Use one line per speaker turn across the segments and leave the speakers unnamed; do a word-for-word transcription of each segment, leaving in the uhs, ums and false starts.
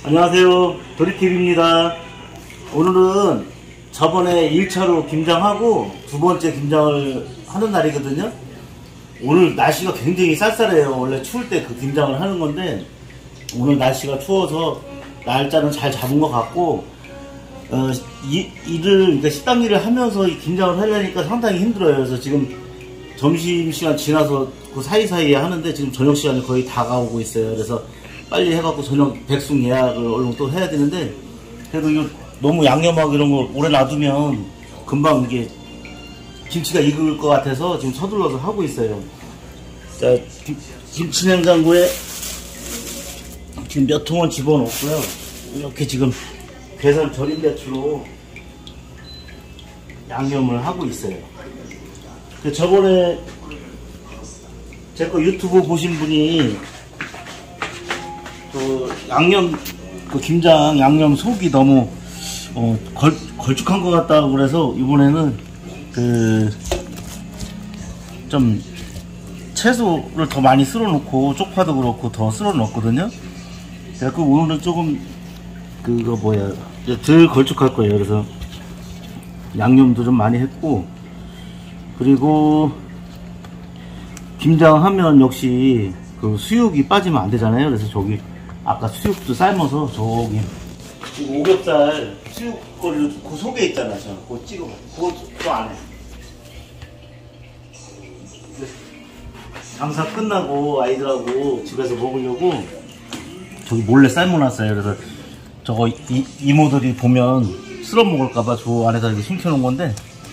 안녕하세요, 도리티비입니다. 오늘은 저번에 일 차로 김장하고 두 번째 김장을 하는 날이거든요. 오늘 날씨가 굉장히 쌀쌀해요. 원래 추울 때 그 김장을 하는 건데 오늘 날씨가 추워서 날짜는 잘 잡은 것 같고 어, 이, 일을, 그러니까 식당 일을 하면서 이 김장을 하려니까 상당히 힘들어요. 그래서 지금 점심시간 지나서 그 사이사이에 하는데 지금 저녁시간이 거의 다가오고 있어요. 그래서 빨리 해갖고 저녁 백숙 예약을 얼른 또 해야 되는데, 그래도 이거 너무 양념하고 이런 거 오래 놔두면 금방 이게 김치가 익을 것 같아서 지금 서둘러서 하고 있어요. 자, 김, 김치 냉장고에 지금 몇 통을 집어넣고요. 이렇게 지금 괴산 절임 배추로 양념을 하고 있어요. 그 저번에 제 거 유튜브 보신 분이 그 양념, 그 김장 양념 속이 너무 어, 걸, 걸쭉한 것 같다고 그래서 이번에는 그 좀 채소를 더 많이 쓸어 놓고 쪽파도 그렇고 더 쓸어 넣었거든요. 그래서 오늘은 조금 그거 뭐야 덜 걸쭉할 거예요. 그래서 양념도 좀 많이 했고, 그리고 김장하면 역시 그 수육이 빠지면 안 되잖아요. 그래서 저기 아까 수육도 삶아서 저기 오겹살 수육거리로 그 속에 있잖아. 저 그거 찍어. 그것도 안 해. 장사 끝나고 아이들하고 집에서 먹으려고 저기 몰래 삶아놨어요. 그래서 저거 이, 이모들이 보면 쓸어 먹을까봐 저 안에다 이렇게 숨겨놓은 건데,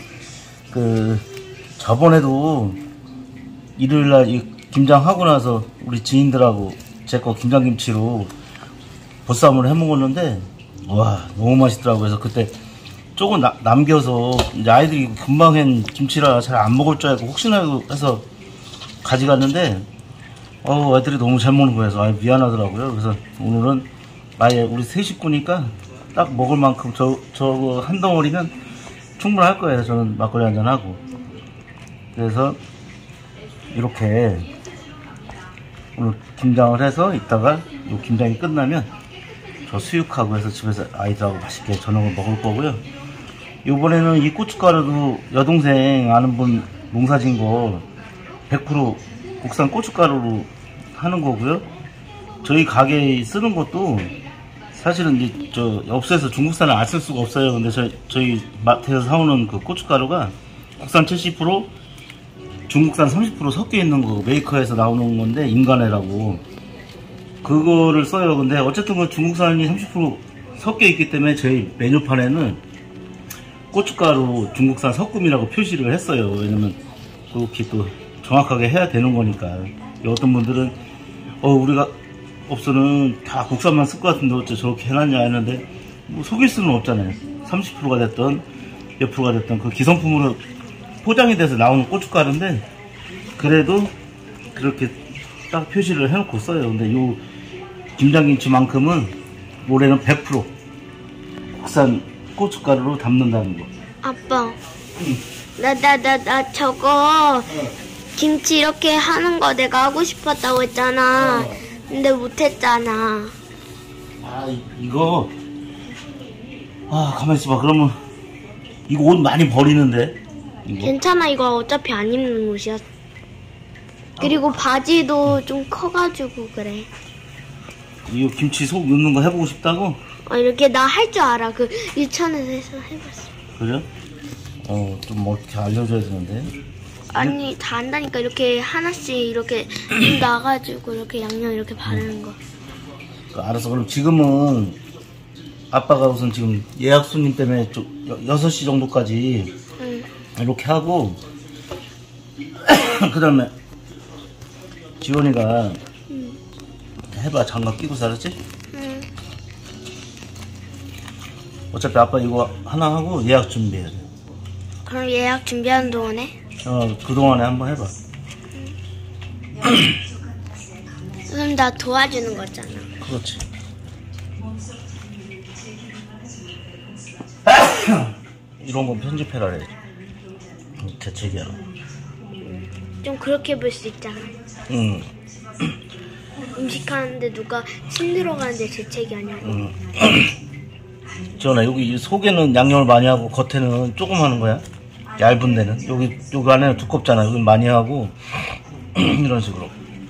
그 저번에도 일요일날 이 김장하고 나서 우리 지인들하고 제 거 김장김치로 보쌈을 해 먹었는데 와 너무 맛있더라고요. 그래서 그때 조금 나, 남겨서 이제 아이들이 금방 한 김치라 잘 안 먹을 줄 알고 혹시나 해서 가져갔는데 어 애들이 너무 잘 먹는 거여서 아, 미안하더라고요. 그래서 오늘은 아예 우리 세 식구니까 딱 먹을 만큼 저 저거 한 덩어리면 충분할 거예요. 저는 막걸리 한잔 하고. 그래서 이렇게 오늘 김장을 해서 이따가 이 김장이 끝나면 저 수육하고 해서 집에서 아이들하고 맛있게 저녁을 먹을 거고요. 이번에는 이 고춧가루도 여동생 아는 분 농사진 거 백 퍼센트 국산 고춧가루로 하는 거고요. 저희 가게에 쓰는 것도 사실은 이제 저 업소에서 중국산을 안 쓸 수가 없어요. 근데 저, 저희 마트에서 사오는 그 고춧가루가 국산 칠십 퍼센트 중국산 삼십 퍼센트 섞여 있는 거 메이커에서 나오는 건데 인간해라고 그거를 써요. 근데 어쨌든 그 중국산이 삼십 퍼센트 섞여 있기 때문에 저희 메뉴판에는 고춧가루 중국산 섞음이라고 표시를 했어요. 왜냐면 그렇게 또 정확하게 해야 되는 거니까. 어떤 분들은 어 우리가 업소는 다 국산만 쓸 것 같은데 어째 저렇게 해놨냐 했는데 뭐 속일 수는 없잖아요. 삼십 퍼센트가 됐던 몇 프로가 됐던 그 기성품으로 포장이 돼서 나오는 고춧가루인데 그래도 그렇게 딱 표시를 해놓고 써요. 근데 요 김장김치만큼은 올해는 백 퍼센트 국산 고춧가루로 담는다는 거.
아빠, 응. 나, 나, 나, 나 저거 어. 김치 이렇게 하는 거 내가 하고 싶었다고 했잖아. 어. 근데 못했잖아.
아, 이, 이거 아 가만히 있어봐. 그러면 이거 옷 많이 버리는데. 이거?
괜찮아. 이거 어차피 안 입는 옷이야. 그리고 어. 바지도 좀 커가지고 그래.
이거 김치 속 넣는 거 해보고 싶다고?
어, 이렇게 나 할 줄 알아. 그 유치원에서 해서 해봤어.
그래? 어, 좀 어떻게 알려줘야 되는데.
아니 다 안다니까. 이렇게 하나씩 이렇게 놔가지고 이렇게 양념 이렇게 바르는 거.
알았어. 그럼 지금은 아빠가 우선 지금 예약 손님 때문에 좀 여섯 시 정도까지 응. 이렇게 하고 그 다음에 지원이가 응. 해봐. 장갑 끼고 살았지? 응. 어차피 아빠 이거 하나 하고 예약 준비해야 돼.
그럼 예약 준비하는 동안에?
어, 그동안에 한번 해봐.
응. 그럼 나 도와주는 거잖아.
그렇지. 이런 건 편집해라 그래. 재채기하라.
좀 그렇게 볼 수 있잖아.
응.
음식하는데 누가 침 들어가는데 재채기 하냐고.
음. 지원아, 여기 이 속에는 양념을 많이 하고 겉에는 조금 하는 거야? 얇은 데는? 여기, 여기 안에는 두껍잖아. 여기 많이 하고 이런 식으로.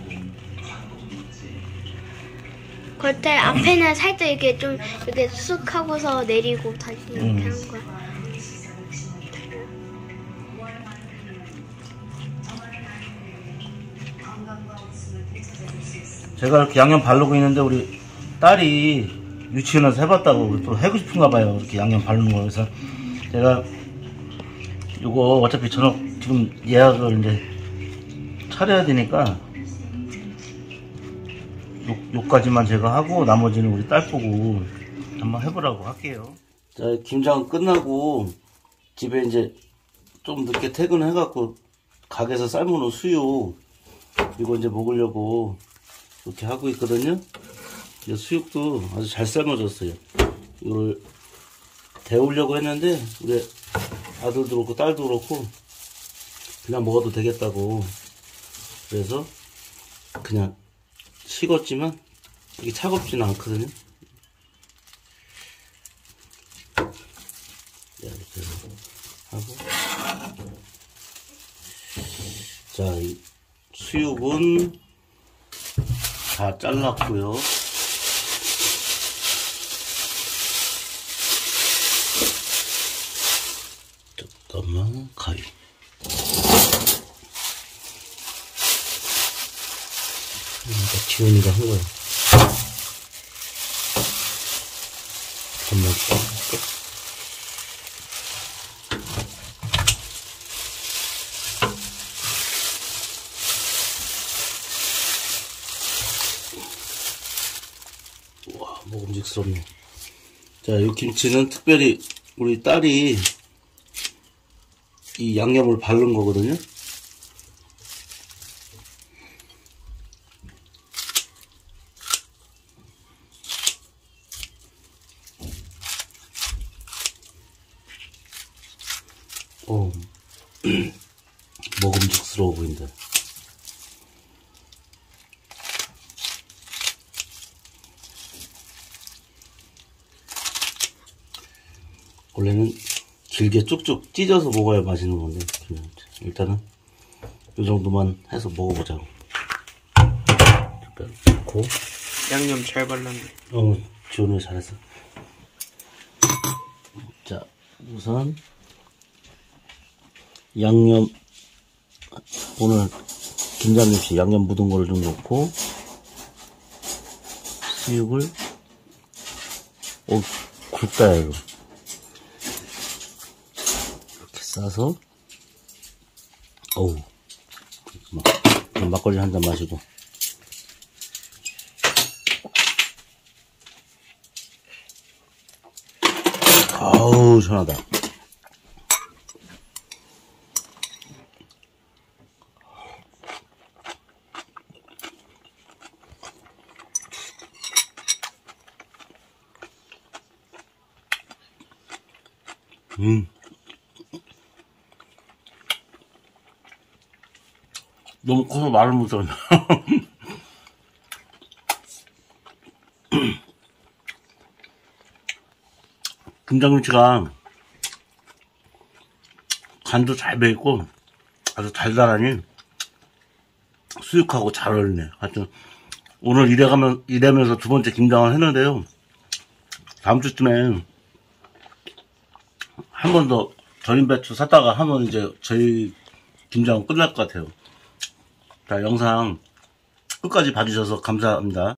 겉에 앞에는 살짝 이렇게 좀 이렇게 쑥 하고서 내리고 다시 이렇게
음.
하는 거야.
제가 이렇게 양념 바르고 있는데 우리 딸이 유치원에서 해봤다고 또 해고 싶은가 봐요. 이렇게 양념 바르는 거. 그래서 제가 이거 어차피 저녁 지금 예약을 이제 차려야 되니까 요, 요까지만 제가 하고 나머지는 우리 딸 보고 한번 해보라고 할게요. 자, 김장 끝나고 집에 이제 좀 늦게 퇴근해갖고 가게에서 삶은 수육 이거 이제 먹으려고 이렇게 하고 있거든요. 이제 수육도 아주 잘 삶아졌어요. 이걸 데우려고 했는데 우리 아들도 그렇고 딸도 그렇고 그냥 먹어도 되겠다고 그래서 그냥 식었지만 이게 차갑지는 않거든요. 이렇게 하고 자, 이 수육은 다 잘랐고요. 잠깐만, 가위. 이거 지훈이가 한 거야. 잠깐만, 와, 먹음직스럽네. 자, 이 김치는 특별히 우리 딸이 이 양념을 바른 거거든요. 어, 먹음직스러워 보인다. 원래는 길게 쭉쭉 찢어서 먹어야 맛있는 건데 일단은 이 정도만 해서 먹어보자고. 고
양념 잘 발랐네.
어, 지원이 잘했어. 자, 우선 양념 오늘 김장김치 양념 묻은 거를 좀 넣고 수육을 어 굵다 이거. 싸서 어우 막, 막걸리 한 잔 마시고 아우 시원하다. 음 너무 커서 말을 못하네. 김장김치가 간도 잘 배있고 아주 달달하니 수육하고 잘 어울리네. 하여튼 오늘 일해가면, 일하면서 두 번째 김장을 했는데요. 다음 주쯤에 한 번 더 절임 배추 샀다가 하면 이제 저희 김장은 끝날 것 같아요. 자, 영상 끝까지 봐주셔서 감사합니다.